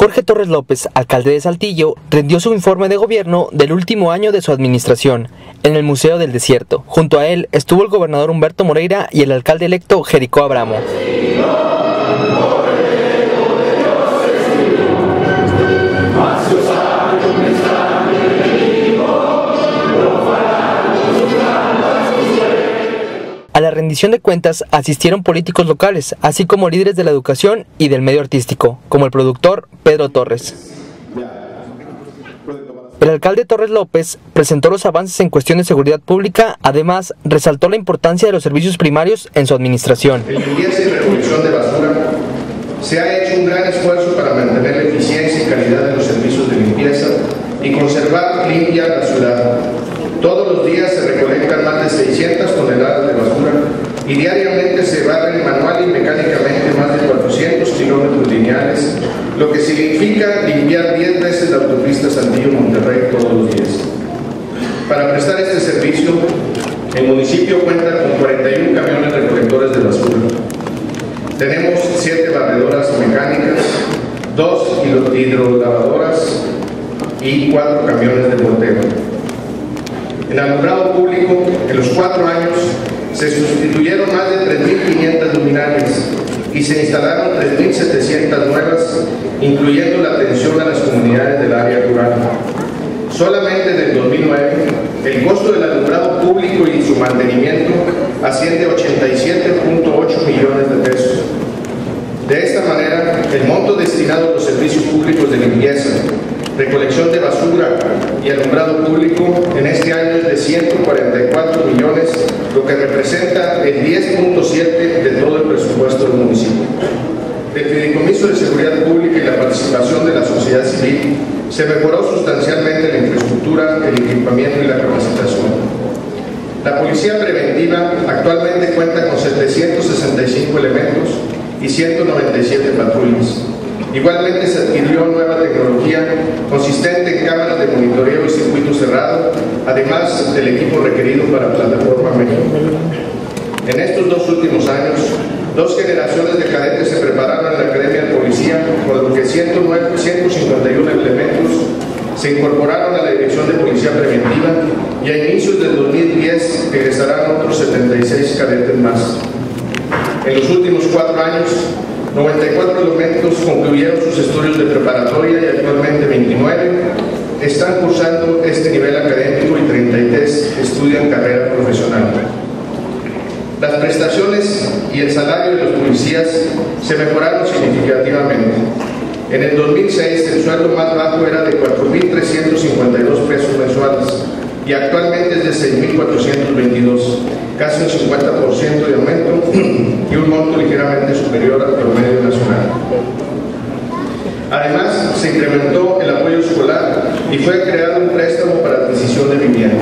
Jorge Torres López, alcalde de Saltillo, rindió su informe de gobierno del último año de su administración en el Museo del Desierto. Junto a él estuvo el gobernador Humberto Moreira y el alcalde electo Jericó Abramo. A la rendición de cuentas asistieron políticos locales, así como líderes de la educación y del medio artístico, como el productor Pedro Torres. El alcalde Torres López presentó los avances en cuestión de seguridad pública, además resaltó la importancia de los servicios primarios en su administración. En limpieza y recolección de basura se ha hecho un gran esfuerzo para mantener la eficiencia y calidad de los servicios de limpieza y conservar limpia la ciudad. Todos los días se recolectan más de 600 toneladas de basura y diariamente se barren manual y mecánicamente más de 400 kilómetros lineales, lo que significa limpiar 10 veces la autopista Saltillo-Monterrey todos los días. Para prestar este servicio, el municipio cuenta con 41 camiones recolectores de basura. Tenemos 7 barredoras mecánicas, 2 hidrolavadoras y 4 camiones de volteo. En alumbrado público, en los 4 años, se sustituyeron más de 3.500 luminarias y se instalaron 3.700 nuevas, incluyendo la atención a las comunidades del área rural. Solamente en el 2009, el costo del alumbrado público y su mantenimiento asciende a 87.8 millones de pesos. De esta manera, el monto destinado a los servicios públicos de limpieza, recolección de basura y alumbrado público en este año es de 144 millones, lo que representa el 10.7% de todo el presupuesto del municipio. El fideicomiso de seguridad pública y la participación de la sociedad civil se mejoró sustancialmente la infraestructura, el equipamiento y la capacitación. La policía preventiva actualmente cuenta con 765 elementos y 197 patrullas. Igualmente se adquirió nueva tecnología consistente en cámaras de monitoreo y circuito cerrado, además del equipo requerido para Plataforma México. En estos 2 últimos años, 2 generaciones de cadetes se prepararon en la Academia de Policía, por lo que 151 elementos se incorporaron a la Dirección de Policía Preventiva y a inicios del 2010 egresarán otros 76 cadetes más. En los últimos 4 años, 94 elementos concluyeron sus estudios de preparatoria y actualmente 29 están cursando este nivel académico y 33 estudian carrera profesional. Las prestaciones y el salario de los policías se mejoraron significativamente. En el 2006 el sueldo más bajo era de 4.352 pesos mensuales y actualmente es de 6.422, casi un 50% de aumento y un monto ligeramente superior al promedio nacional. Además, se incrementó el apoyo escolar y fue creado un préstamo para adquisición de vivienda.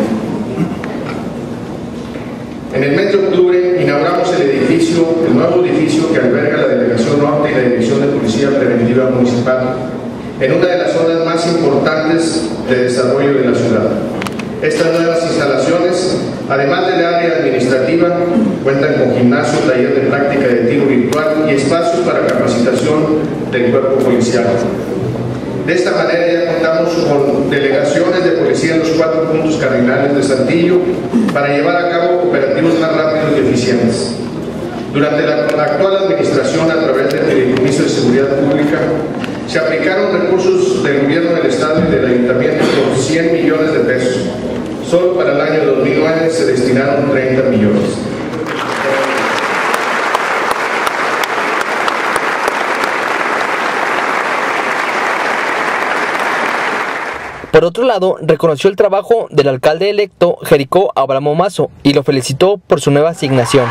En el mes de octubre inauguramos el nuevo edificio que alberga la Delegación Norte y la Dirección de Policía Preventiva Municipal, en una de las zonas más importantes de desarrollo de la ciudad. Estas nuevas instalaciones, además del área administrativa, cuentan con gimnasio, taller de práctica de tiro virtual y espacios para capacitación del cuerpo policial. De esta manera ya contamos con delegaciones de policía en los 4 puntos cardinales de Saltillo para llevar a cabo operativos más rápidos y eficientes. Durante la actual administración, a través del Fideicomiso de Seguridad Pública, se aplicaron recursos del gobierno del Estado y del Ayuntamiento por 100 millones de pesos. Solo para el año 2009 se destinaron 30 millones. Por otro lado, reconoció el trabajo del alcalde electo Jericó Abramo Mazo y lo felicitó por su nueva asignación.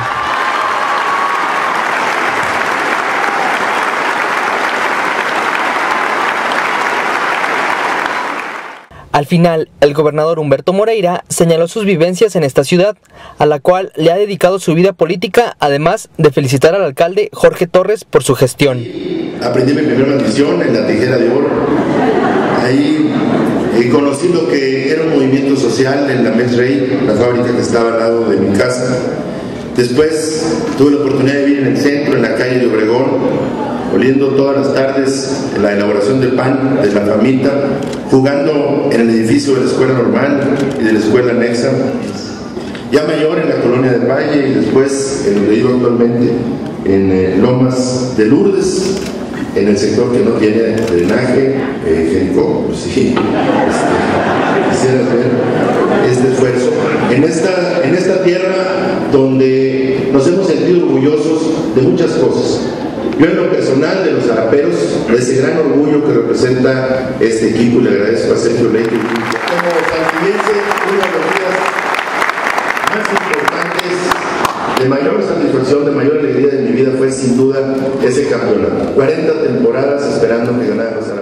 Al final, el gobernador Humberto Moreira señaló sus vivencias en esta ciudad, a la cual le ha dedicado su vida política, además de felicitar al alcalde Jorge Torres por su gestión. Aprendí mi primera maldición en la Tijera de Oro. Ahí conocí lo que era un movimiento social en la Mex Rey, la fábrica que estaba al lado de mi casa. Después tuve la oportunidad de vivir en el centro, en la calle de Obregón, oliendo todas las tardes la elaboración del pan, de la famita, jugando en el edificio de la escuela normal y de la escuela anexa, ya mayor en la colonia del Valle y después en donde vivo actualmente, en Lomas de Lourdes, en el sector que no tiene drenaje higiénico. Pues sí, quisiera ver este esfuerzo en esta tierra donde nos hemos sentido orgullosos de muchas cosas. Yo en lo personal de los zaraperos, de ese gran orgullo que representa este equipo, le agradezco a Sergio Leite. Como santiaguense, uno de los días más importantes, de mayor satisfacción, de mayor alegría de mi vida fue sin duda ese campeonato. 40 temporadas esperando que ganara los Zaraperos.